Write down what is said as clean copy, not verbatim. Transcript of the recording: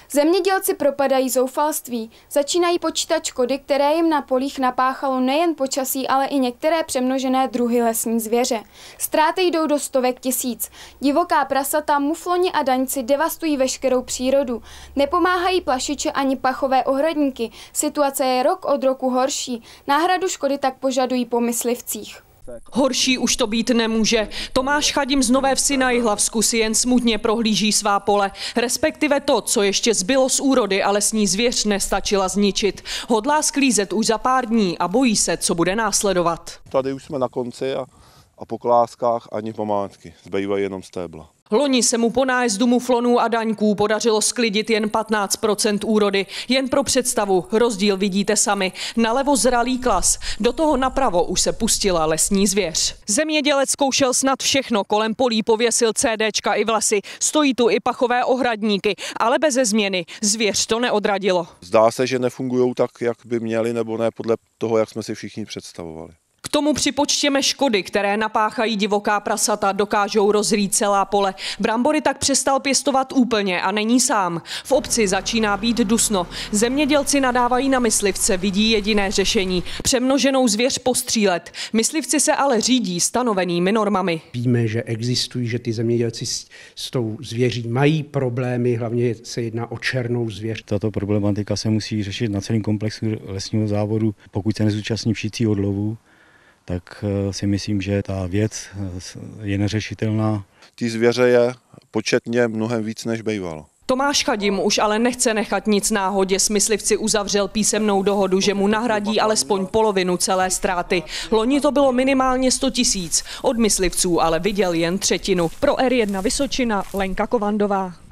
Zemědělci propadají zoufalství, začínají počítat škody, které jim na polích napáchalo nejen počasí, ale i některé přemnožené druhy lesní zvěře. Ztráty jdou do stovek tisíc. Divoká prasata, mufloni a daňci devastují veškerou přírodu. Nepomáhají plašiče ani pachové ohradníky. Situace je rok od roku horší. Náhradu škody tak požadují po myslivcích. Horší už to být nemůže. Tomáš Chadim z Nové Vsi na Jihlavsku si jen smutně prohlíží svá pole. Respektive to, co ještě zbylo z úrody a lesní zvěř nestačila zničit. Hodlá sklízet už za pár dní a bojí se, co bude následovat. Tady už jsme na konci a po kláskách ani památky. Zbývají jenom stébla. Loni se mu po nájezdu muflonů a daňků podařilo sklidit jen 15% úrody. Jen pro představu, rozdíl vidíte sami. Nalevo zralý klas, do toho napravo už se pustila lesní zvěř. Zemědělec zkoušel snad všechno, kolem polí pověsil CDčka i vlasy. Stojí tu i pachové ohradníky, ale beze změny. Zvěř to neodradilo. Zdá se, že nefungují tak, jak by měly, nebo ne podle toho, jak jsme si všichni představovali. K tomu připočtěme škody, které napáchají divoká prasata, dokážou rozrýt celá pole. Brambory tak přestal pěstovat úplně a není sám. V obci začíná být dusno. Zemědělci nadávají na myslivce, vidí jediné řešení – přemnoženou zvěř postřílet. Myslivci se ale řídí stanovenými normami. Víme, že existují, že ty zemědělci s tou zvěří mají problémy, hlavně se jedná o černou zvěř. Tato problematika se musí řešit na celém komplexu lesního závodu, pokud se nezúčastní všichni odlovu. Tak si myslím, že ta věc je neřešitelná. Ty zvěře je početně mnohem víc, než bývalo. Tomáš Chadim už ale nechce nechat nic náhodě. S myslivci uzavřel písemnou dohodu, že mu nahradí alespoň polovinu celé ztráty. Loni to bylo minimálně 100 000. Od myslivců ale viděl jen třetinu. Pro R1 Vysočina Lenka Kovandová.